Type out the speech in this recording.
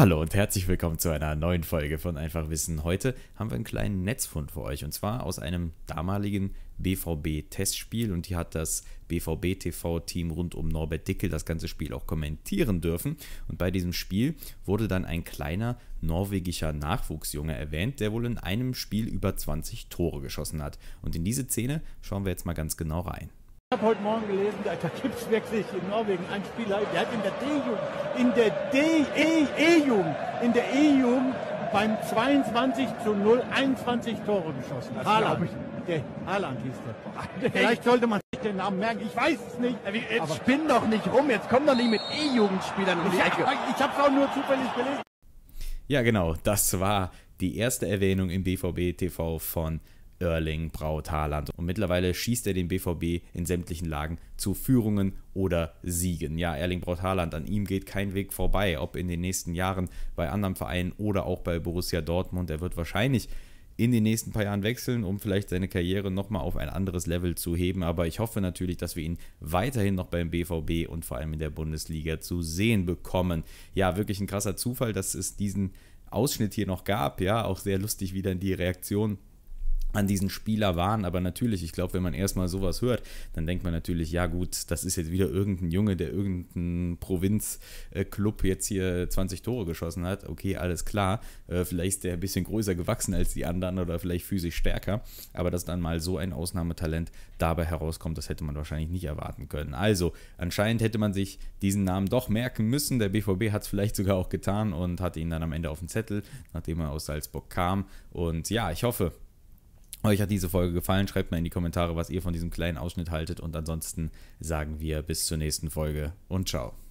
Hallo und herzlich willkommen zu einer neuen Folge von Einfach Wissen. Heute haben wir einen kleinen Netzfund für euch und zwar aus einem damaligen BVB-Testspiel und hier hat das BVB-TV-Team rund um Norbert Dickel das ganze Spiel auch kommentieren dürfen und bei diesem Spiel wurde dann ein kleiner norwegischer Nachwuchsjunge erwähnt, der wohl in einem Spiel über 20 Tore geschossen hat und in diese Szene schauen wir jetzt mal ganz genau rein. Ich habe heute Morgen gelesen, da gibt es wirklich in Norwegen einen Spieler, der hat in der E-Jugend beim 22:0 21 Tore geschossen. Haaland. Der Haaland hieß der. Vielleicht sollte man sich den Namen merken, ich weiß es nicht. Jetzt spinn doch nicht rum, jetzt komm doch nicht mit E-Jugendspielern um die Ecke. Ich habe es auch nur zufällig gelesen. Ja genau, das war die erste Erwähnung im BVB-TV von Erling Braut Haaland. Und mittlerweile schießt er den BVB in sämtlichen Lagen zu Führungen oder Siegen. Ja, Erling Braut Haaland, an ihm geht kein Weg vorbei, ob in den nächsten Jahren bei anderen Vereinen oder auch bei Borussia Dortmund. Er wird wahrscheinlich in den nächsten paar Jahren wechseln, um vielleicht seine Karriere nochmal auf ein anderes Level zu heben. Aber ich hoffe natürlich, dass wir ihn weiterhin noch beim BVB und vor allem in der Bundesliga zu sehen bekommen. Ja, wirklich ein krasser Zufall, dass es diesen Ausschnitt hier noch gab. Ja, auch sehr lustig, wie dann die Reaktion an diesen Spieler waren, aber natürlich, ich glaube, wenn man erstmal sowas hört, dann denkt man natürlich, ja gut, das ist jetzt wieder irgendein Junge, der irgendein Provinzclub jetzt hier 20 Tore geschossen hat, okay, alles klar, vielleicht ist der ein bisschen größer gewachsen als die anderen oder vielleicht physisch stärker, aber dass dann mal so ein Ausnahmetalent dabei herauskommt, das hätte man wahrscheinlich nicht erwarten können. Also, anscheinend hätte man sich diesen Namen doch merken müssen, der BVB hat es vielleicht sogar auch getan und hatte ihn dann am Ende auf dem Zettel, nachdem er aus Salzburg kam und ja, ich hoffe, euch hat diese Folge gefallen, schreibt mal in die Kommentare, was ihr von diesem kleinen Ausschnitt haltet und ansonsten sagen wir bis zur nächsten Folge und ciao.